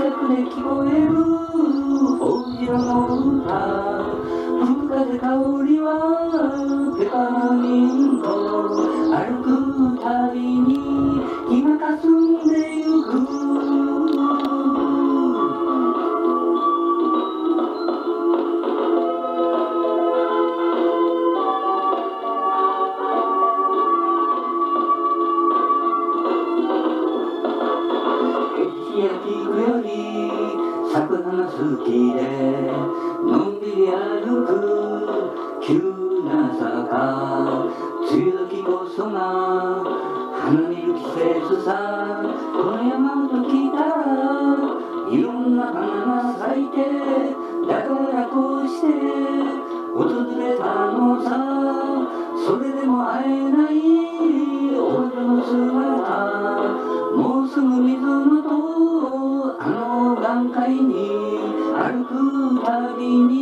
くで聞こえるオジロの歌、吹く風香りはペパーミント、歩くたびに今かすんでゆく。聞くより咲く花好きでのんびり歩く急な坂、梅雨時こそが花見る季節さ。この山と来たらいろんな花が咲いて、だからこうして訪れたのさ。それでも会えない王女の姿、もうすぐ水の塔あの眼界に歩くたびに